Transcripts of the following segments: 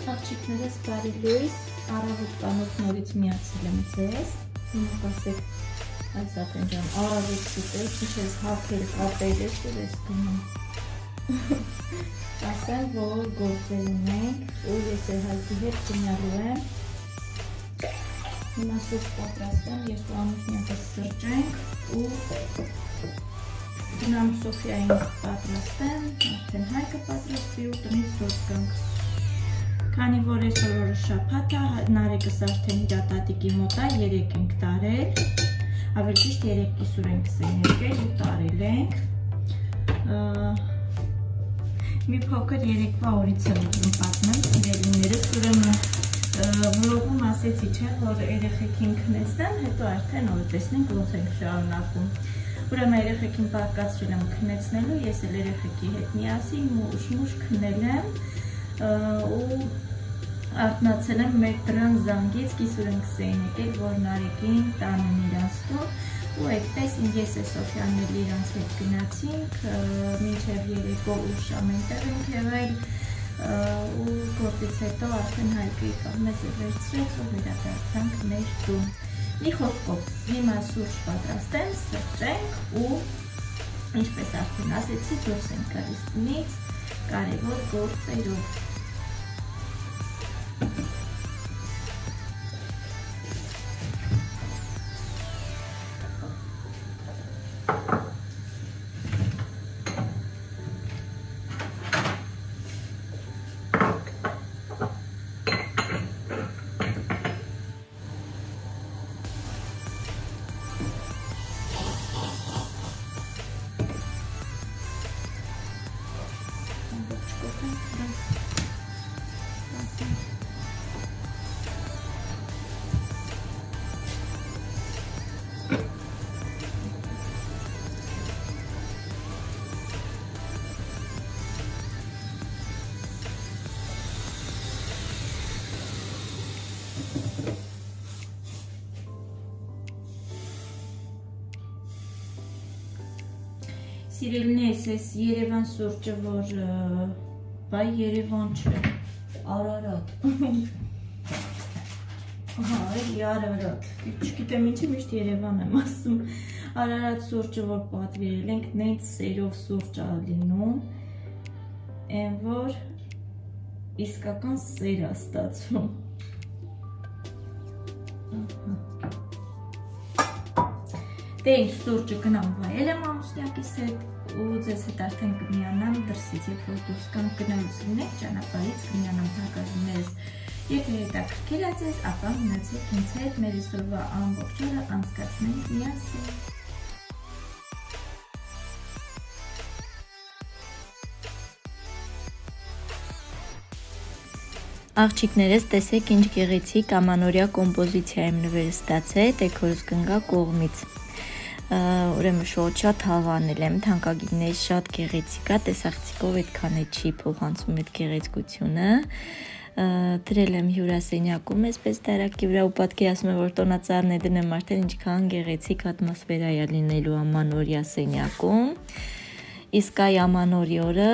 Աղջիկներս բարի լույս, առավոտ կանոց նորից միացել եմ ձեզ, հիմա ասեք այս ատենջան, առավոտ կուտել, ինչ ես հակել կապել ես ու ես գնում ասեմ, որ գործեր ունենք ու ես հայտի հետ գնալու եմ հիմա սուրճ պատրաստեմ, ես ու ամուսնյակս սրճենք ու գնամ Սոֆիային պատրաստեմ, արդեն Հայկը պատրաստի ու տնից դուրս գանք Քանի որ այսօր օրը շաբաթ է, Նարեկս արդեն իր տատիկի մոտ է, 3 ենք տարել, ավելի ճիշտ 3 կիսուր ենք սեներկել ու տարել ենք։ Մի փոքր երեկվա օրից եմ ուզում պատմեմ, սիրելիներս, ուրեմն վլոգում ասեցի չէ, որ երեխեքին քնեցնեմ, հետո արդեն որ տեսնենք ոնց ենք շարունակում։ Ուրեմն երեխեքին պարկացրել եմ քնեցնելու, ես էլ երեխեքի հետ միասին մուշ քնել եմ ու արթնացել եմ մեկ դրան զանգից կիսուր ենք սեին եկել, որ Նարեկին տանեն իրանց տուն ու այդպես ես է Սոֆյանն էլ իրանց հետ գնացինք մինչև երեկո ուշ ամենտեղ ենք եղել ու գործից հետո արդեն Հայկը եկավ մեզ է վերցրեց ու վերադարձանք մեր տուն մի խոսքով հիմա սուրճ պատրաստեմ, սրճենք ու ինչպես արդեն ասեցի դուրս ենք գալիս տնից կարևոր գործերով Սիրելիներս, այս Երևան սուրճը, որ բայ Երևան չէ, Արարատ էլի Արարատ, չգիտեմ ինչի միշտ Երևան եմ ասում Արարատ սուրճը, որ պատվիրել ենք, նենց սերով սուրճ ա լինում են, որ իսկական սեր ա ստացվում Դե ինչ սուրճը գնամ վայել եմ ամուսնյակիս հետ ու ձեզ հետ արդեն կմիանամ դրսից, երբ որ դուրս կամ գնալուց լինեք ճանապարհից կմիանամ թանկագիններս Եթե հետաքրքիր է ձեզ, ապա մնացեք ինձ հետ մեր այսօրվա ամբողջ օրը անցկացնենք միասին Աղջիկներս տեսեք ինչ գեղեցիկ ամանորյա կոմպոզիցիա եմ նվեր ստացել դեկորս կնգա կողմից Ուրեմն շոչա թավանել եմ, թանկագիններ շատ գեղեցիկ է, տեսախցիկով այդքան է չի փոխանցում այդ գեղեցկությունը Դրել եմ հյուրասենյակում, այսպես տարակի վրա ու պատկերացնում եմ, որ տոնածառն է դնեմ արդեն ինչքան գեղեցիկ ատմոսֆերա է լինելու ամանորյա սենյակում Իսկ այ ամանորի օրը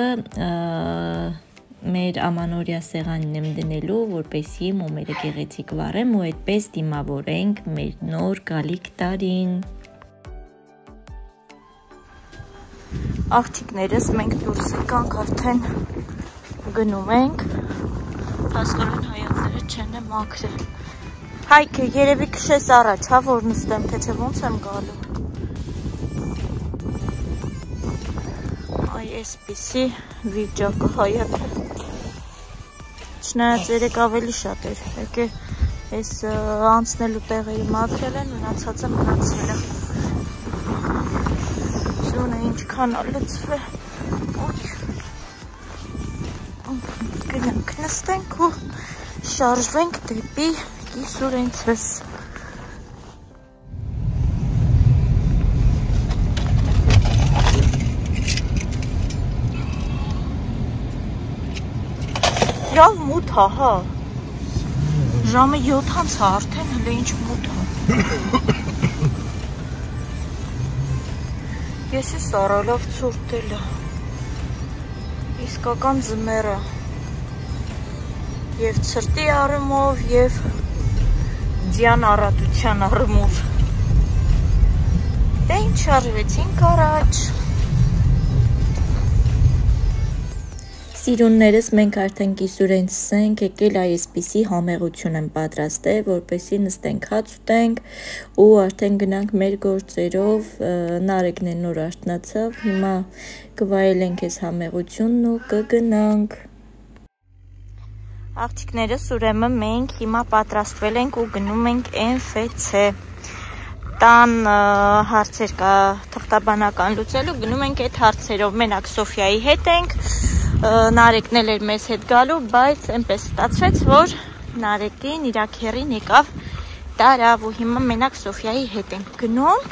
մեր ամանորյա սեղանին եմ դնելու, որպեսզի մոմերը գեղեցիկ վառեմ ու այդպես դիմավորենք մեր նոր գալիք տարին Աղջիկներս մենք դուրս եկանք արդեն գնում ենք Հասկորեն հայատները չեն է մաքրել Հայքը երևի քշես առաջ, հա որ նստեմ, թե չէ ոնց եմ գալու Այ այսպիսի վիճակը հայատը Չնայած երեք ավելի շատ էր, եկե այս անցնելու տեղերի մաքրել են, մնացածը մնացել է Ձյունը ինչքան ալծվել Գնանք նստենք ու շարժվենք դեպի կիսուրենցս Լավ մութ է, հա Ժամը 7-ից է արդեն, հլը ինչ մութ է Ես է սարալավ ցուրտել է Իսկական ձմեռ է Եվ ցրտի առումով, եւ ձյան առատության առումով։ Դե ինչ արվեցինք առաջ։ Սիրուններս մենք արդեն կիսուրեն ցենք եկել այսպիսի համեղություն եմ պատրաստել, որպեսզի նստենք հաց ուտենք ու արդեն գնանք մեր գործերով, Նարեկն է նոր արթնացավ, հիմա կվայելենք այս համեղությունն ու կգնանք։ Աղջիկներս ուրեմն մենք հիմա պատրաստվել ենք ու գնում ենք MFC։ Տան հարցեր կա թղթաբանական լուծելու, գնում ենք այդ հարցերով, մենակ Սոֆիայի հետ ենք, Նարեկն էլ էր մեզ հետ գալու, բայց այնպես ստացվեց, որ Նարեկին իր քերին եկավ տարավ ու հիմա մենակ Սոֆիայի հետ ենք գնում։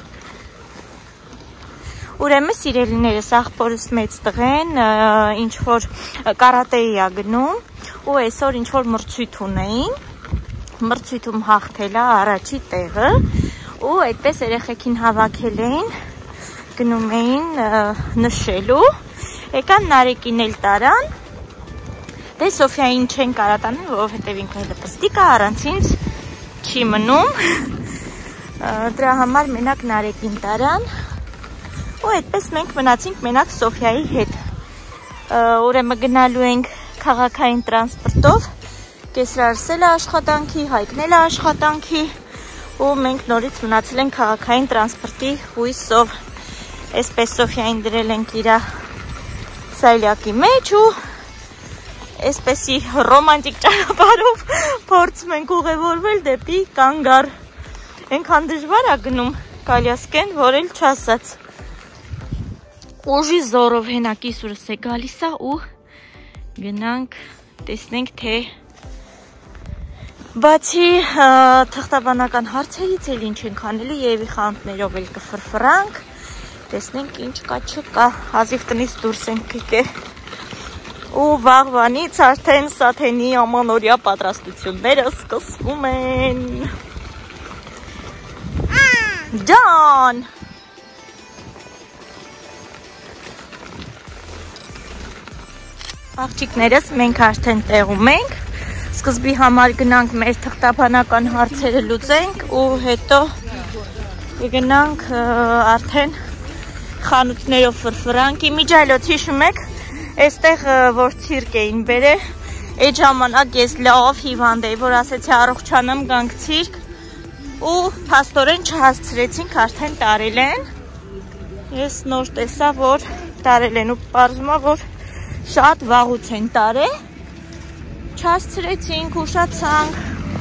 Ուրեմն սիրելիներս, աղբորս մեծ տղեն ինչ որ կարատեի է գնում ու այսօր ինչ որ մրցույթ ունեին, մրցույթում հաղթել է առաջի տեղը ու այդպես երեխեքին հավաքել էին, գնում էին նշելու, եկան Նարեկին էլ տարան, դե Սոֆիային չեն կարա տանել, որովհետև ինքը լպստիկ է, առանց ինձ չի մնում, դրա համար մենակ Նարեկին տարան ու այդպես մենք մնացինք մենակ Սոֆիայի հետ, ուրեմն գնալու ենք քաղաքային տրանսպորտով, կեսրարսել է աշխատանքի, Հայկն էլ է աշխատանքի ու մենք նորից մնացել ենք քաղաքային տրանսպորտի հույսով, այսպես Սոֆիային դրել ենք իրա սայլյակի մեջ ու այսպեսի ռոմանտիկ ճանապարհով փորձում ենք ուղևորվել դեպի Կանգար, այնքան դժվար է գնում կալյասկեն, որ էլ չասած, ուժի զորով հենա կիսուրս է գալիս է ու գնանք տեսնենք թե բացի թղթաբանական հարցերից էլ ինչ ենք անելու, Եվի խանութներով էլ կֆրֆրանք, տեսնենք ինչ կա չկա, հազիվ տնից դուրս ենք եկել ու վաղվանից արդեն Սաթենի ամանորյա պատրաստությունները սկսվում են։ Ջան! Աղջիկներս մենք արդեն տեղում ենք, սկզբի համար գնանք մեր թղթաբանական հարցերը լուծենք ու հետո կգնանք արդեն խանութներով ֆրֆրանք, իմիջայլոց հիշում եք, այստեղ որ ցիրկ էին բերել, այդ ժամանակ ես լավ հիվանդ էի, որ ասեցի առողջանամ գանք ցիրկ ու փաստորեն չհասցրեցինք, արդեն տարել են, ես նոր տեսա, որ տարել են ու պարզվում է, որ շատ վաղուց են տարել, չհասցրեցինք, ուշացանք,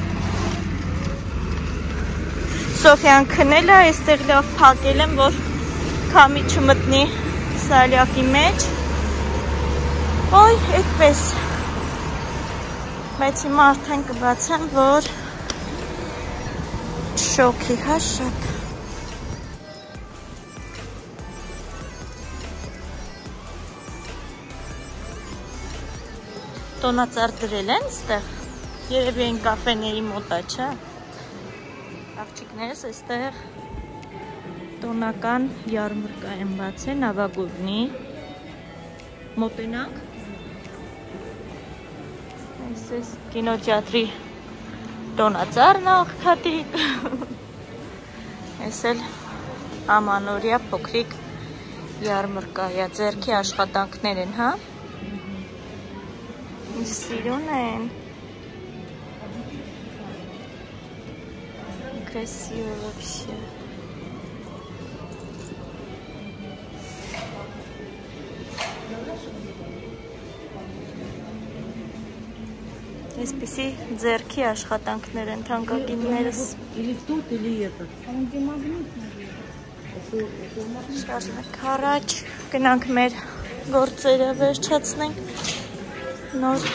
Սոֆիան քնել է, այստեղ լավ փակել եմ, որ քամի չմտնի սալյակի մեջ, ոյ, այդպես, բայց հիմա արդեն կբացեմ, որ շոքի հա շատ։ Տոնածառ դրել են ստեղ, երևի են կաֆեների մոտա, չէ։ Աղջիկներս այստեղ տոնական յարմրկա են բացել Նավագուրնի, մոտենանք, այս կինոթեատրի տոնածառն աղքատիկ, այս էլ ամանորյա փոքրիկ յարմրկա, ձեռքի աշխատանքներ են, հա, ինչ սիրուն են, красиво вообще. Այսպիսի ձեռքի աշխատանքներ են թանկագիններս։ Շարժենք առաջ, գնանք մեր գործերը վերջացնենք, նոր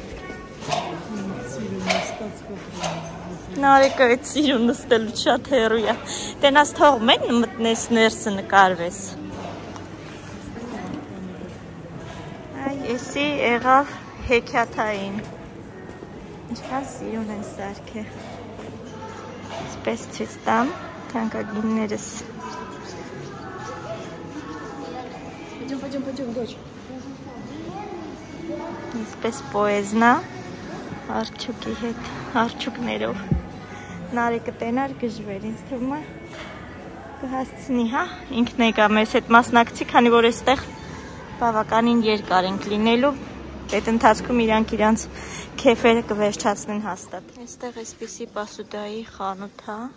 Նարեկը այդ սիրուն նստելու շատ հեռու է, տենաս թող մեն մտնես ներսը նկարվես։ Այ էսի եղավ հեքիաթային, ինչքան սիրուն են սարքել, սպես ցույց տամ թանկագիններս։ Սպես պոեզնա, Արջուկի հետ, արջուկներով։ Նարեկը տենար գժվեր, ինձ թվում է կհասցնի, հա, ինքն եկա մեզ հետ մասնակցի, քանի որ այստեղ բավականին երկար ենք լինելու, այդ ընթացքում իրանք իրանց քեֆերը կվերջացնեն հաստատ։ Այստեղ այսպիսի պասուդայի խանութ է։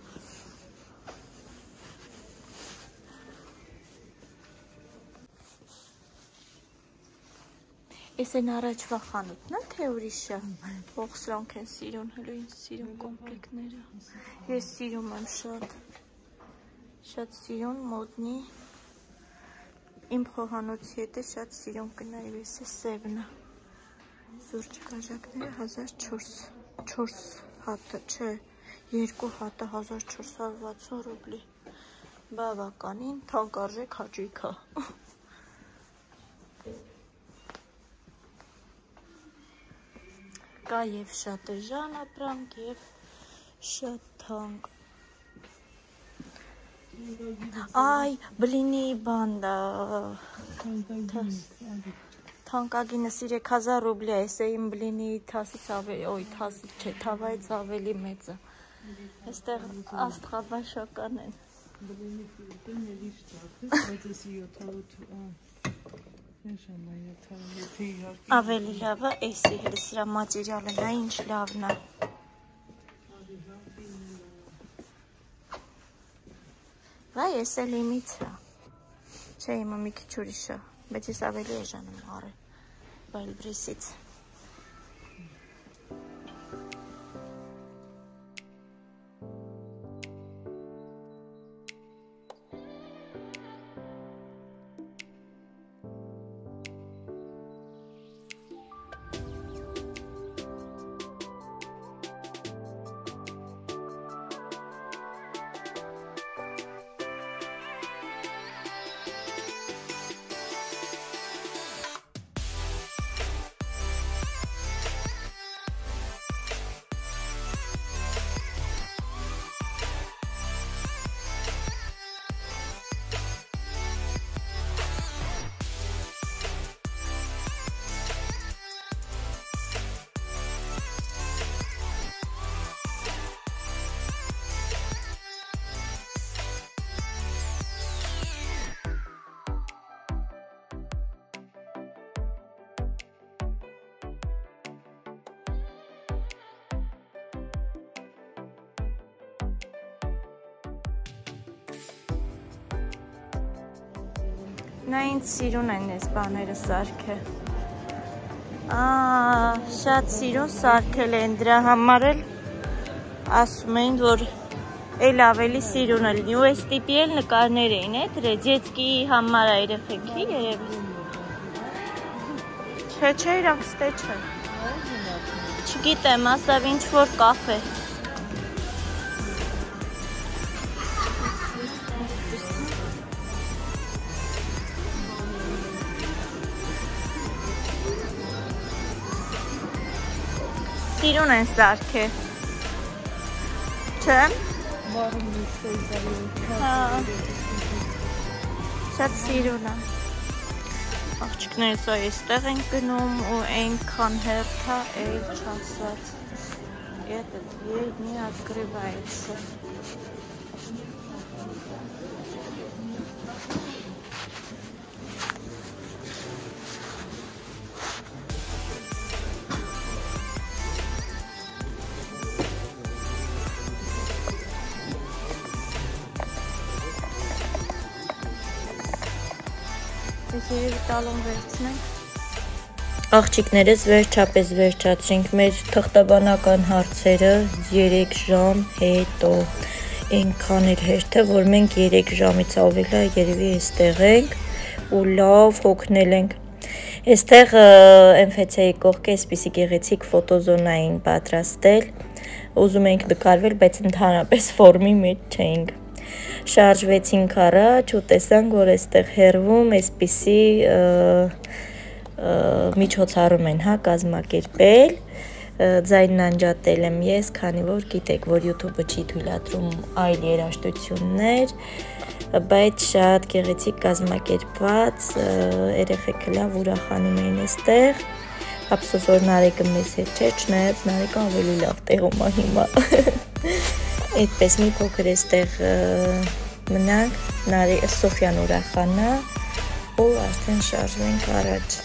Ես են առաջվա խանութն է, թե ուրիշը։ Ող սրանք են սիրուն, հելու ինձ սիրուն կոմպլեկները։ Ես սիրում եմ շատ սիրուն մոդնի։ Իմ խոհանոցի հետ է շատ սիրուն կնայի, ես է սևնը։ Զուրջ կաժակները 1400 հատը, չէ, 2 հատը 1460 ռուբլի։ Բավականին թանկարժեք հաճույք է։ Կա և շատ էժան ապրանք և շատ թանկ։ Այ, բլինի բանդա, թանկագինը 3000 ռուբլի է, ես իմ բլինի թասից ավելի, ոյ, թասից չէ, թավայից ավելի մեծը։ Այստեղ աստղաբաշական են։ Ավելի լավը էսի հետ, սրա մատերիալը նա ինչ լավն է։ Վայ, ես էլ իմից է։ Չէ, իմը մի քիչ ուրիշ է, բայց ես ավելի էժան եմ առել Վայլբրիսից։ Նա ինձ սիրուն են ես բաները սարքը։ Շատ սիրուն սարքել են, դրա համար էլ ասում էին, որ էլ ավելի սիրուն է լինի, ու այս տիպի էլ նկարներ էին, դրե ձեցկի համար երեխեքի երևի։ Չէ, իրանք ստե չէ։ Չգիտեմ, ասավ ինչ որ կաֆե։ Սիրուն են սարքը։ Չէ՞։ Շատ սիրուն է։ Աղջիկներս այստեղ են գնում ու այնքան հերթ է, այլ չասած։ Этот дверь не открывается. Տալում վերցնենք։ Աղջիկներս վերջապես վերջացրինք մեր թղթաբանական հարցերը 3 ժամ հետո, այնքան էլ հերթը, որ մենք 3 ժամից ավելի երևի այստեղ ենք ու լավ հոգնել ենք։ Այստեղ MFC-ի կողքը այսպիսի գեղեցիկ ֆոտոզոնա էին պատրաստել, ուզում էինք նկարվել, բայց ընդհանրապես ֆորմի մեջ չէինք։ Շարժվեցինք առաջ ու տեսանք, որ այստեղ հեռվում այսպիսի միջոցառում են, հա, կազմակերպել, ձայնն անջատել եմ ես, քանի որ գիտեք, որ YouTube-ը չի թույլատրում այլ երաժշտություններ, բայց շատ գեղեցիկ կազմակերպված, երեխեքը լավ ուրախանում էին այստեղ, Ափսոս որ Նարեկը մեզ հետ չէ, չնայած Նարեկը ավելի լավ տեղում է հիմա։ Այդպես մի փոքր էստեղ մնանք, Սոֆյան ուրախանա ու արդեն շարժվենք առաջ։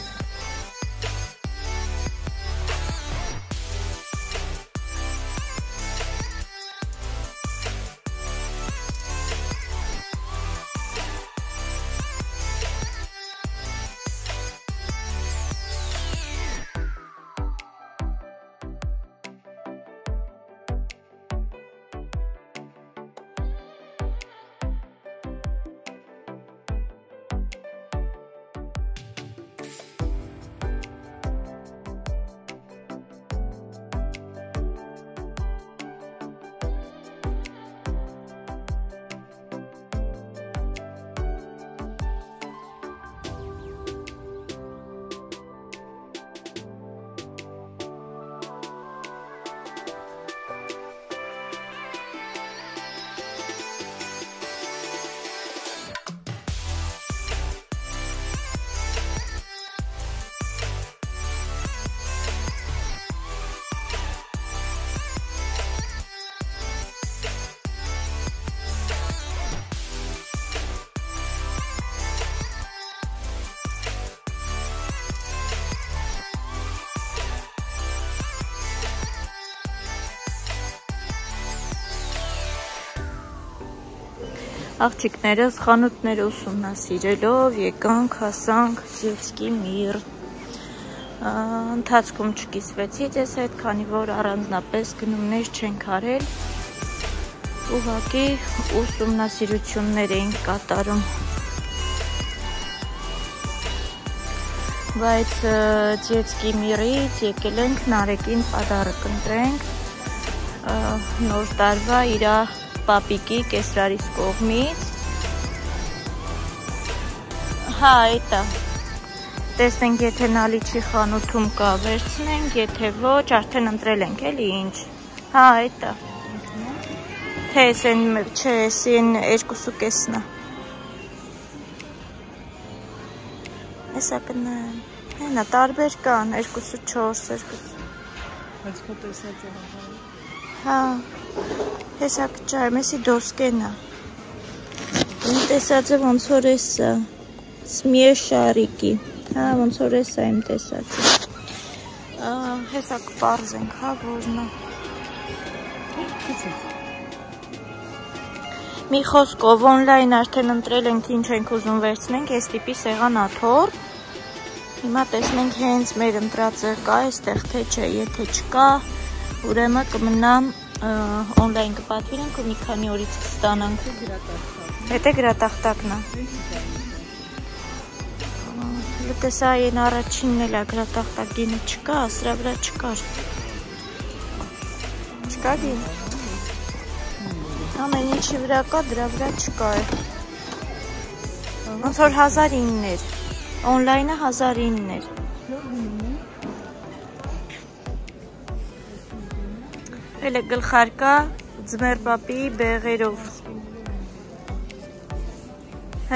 Աղջիկներս խանութները ուսումնասիրելով եկանք, հասանք Դետսկի Միր։ Ընթացքում չկիսվեցի ձեզ հետ, քանի որ առանձնապես գնումներ չենք արել, ուղղակի ուսումնասիրություններ էինք կատարում։ Բայց Դետսկի Միրից եկել ենք Նարեկին պադարկ ընտրենք, նոր տարվա իրա պապիկի կեսրարիս կողմից։ Հա, էտա։ Տեսնենք, եթե նալիչի խանութում կա, վերցնենք, եթե ոչ, արդեն ընտրել ենք, էլի ինչ։ Հա, էտա։ Թե էսեն, չէ, էսին 2.5-ն է։ Էսա կնայեմ։ Հենա, տարբեր կան, 2.4, 2. Բայց քո տեսած է հաղա։ Հա, հեսա կճայմ, էսի դոսկեն է։ Իմ տեսածը ոնց որ էսա, սմիեշարիկի, հա, ոնց որ էսա իմ տեսածը։ Հեսա կպարզենք, հա, որնա։ Մի խոսքով օնլայն արդեն ընտրել ենք, ինչ ենք ուզում վերցնենք, այս տիպի սեղանաթոռ։ Հիմա տեսնենք հենց մեր ընտրածը կա, այստեղ թե չէ, եթե չկա, ուրեմն կմնամ օնլայն կպատվիրենք ու մի քանի օրից կստանանք։ Հետե գրատախտակն է։ Լտեսա այն առաջինն էլ է գրատախտակինը չկա, սրա վրա չկար։ Չկա գին։ Ամեն ինչի վրա կա, դրա վրա չկա է։ Ոնց որ 1009-ներ, օնլայնը 1009-ներ։ Էլ է գլխարկա ձմեր պապի բեղերով։ Հա?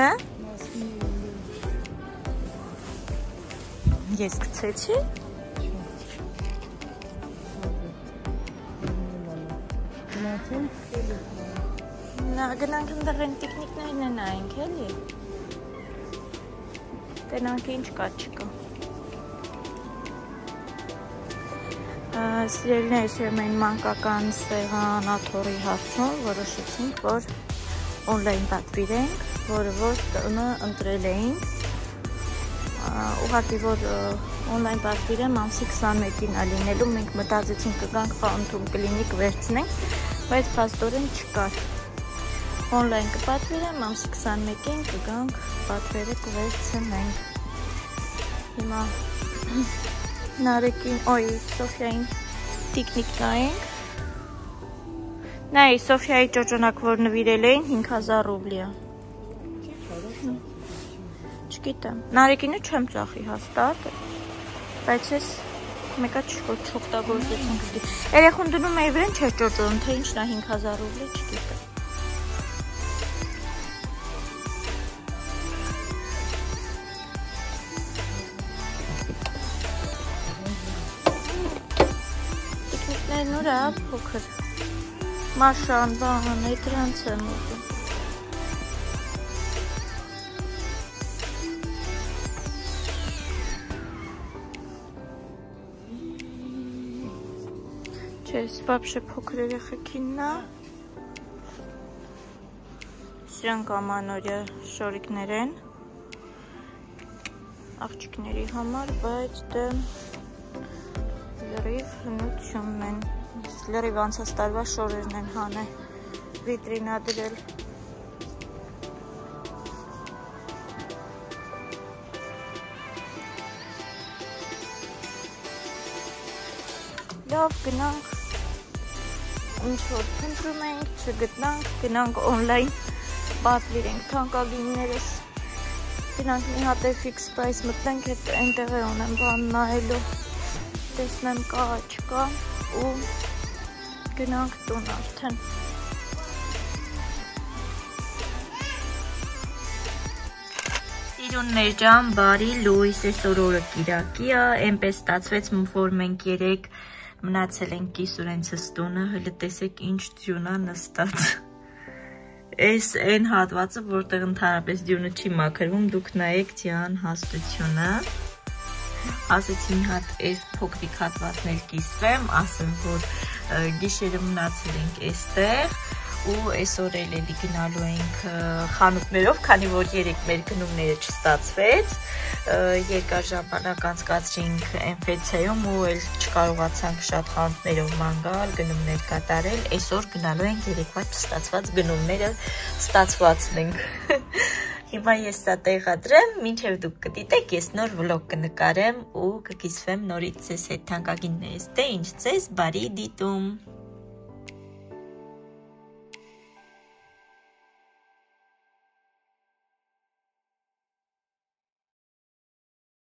Ես գցեցի։ Գնանք ընդեղ են տիկնիկներն է նայենք, էլի։ Տենանք ինչ կա չկա։ Սիրելիներս մեր մանկական սեղանաթոռի հարցում որոշեցինք, որ օնլայն պատվիրենք, որը որ տանը ընտրել էինք։ Ուղղակի որ օնլայն պատվիրեմ ամսի 21-ին է լինելու, մենք մտածեցինք կգանք խանութում կլինիկ վերցնենք, բայց փաստորեն չկար։ Օնլայն կպատվիրեմ, ամսի 21-ին կգանք պատվերը կվերցնենք։ Հիմա Նարեկին, ոյ, Սոֆյային տիկնիկ նայենք։ Նայ, Սոֆյայի ճոճոնակ, որ նվիրել էին 5000 ռուբլի է։ Չգիտեմ, Նարեկինը չեմ ծախի հաստատ, բայց ես մեկա չօգտագործեցինք։ Երեխուն դնում էի վրան չէր ճոճոն, թե ինչն է 5000 ռուբլի, չգիտեմ։ Նոր է, փոքր։ Մաշան, բան, դրանց եմ ուզում։ Չես, вообще փոքր երեխեքինն է։ Սրանք ամանորյա շորիկներ են աղջիկների համար, բայց դե լրիվ հնությունն են, լրիվ անցած տարվա շորերն են հանե վիտրինա դրել։ Լավ, գնանք, ինչ որ փնտրում ենք, չգտնանք, գնանք օնլայն պատվիրենք թանկագիններս, գնանք մի հատ FX price մտնենք, հետ այնտեղ է ունեմ բան նայելու, տեսնեմ կա, չկա ու գնանք տուն արդեն։ Սիրուններ ջան, բարի լույս, այսօր օրը կիրակի է, այնպես ստացվեց, որ մենք երեկ մնացել ենք կիսուրենցս տունը, հələ տեսեք ինչ ձյուն է նստած։ Այս այն հատվածը, որտեղ ընդհանրապես դյունը չի մաքրվում, դուք նայեք ձյան հաստությունը։ Ասեցի մի հատ այս փոքրիկ հատվածն էլ կիսվեմ, ասեմ, որ գիշերը մնացել ենք այստեղ ու այսօր էլ էլի գնալու ենք խանութներով, քանի որ երեք մեր գնումները չստացվեց, երկար ժամանակ անցկացրինք Էնֆեցիայում ու էլ չկարողացանք շատ խանութներով ման գալ, գնումներ կատարել, այսօր գնալու ենք երեկվա չստացված գնումները ստացվածնենք։ Հիմա ես սա տեղադրեմ, մինչև դուք կդիտեք, ես նոր վլոգ կնկարեմ ու կկիսվեմ նորից ձեզ հետ թանկագիններս, դե ինչ ձեզ բարի դիտում։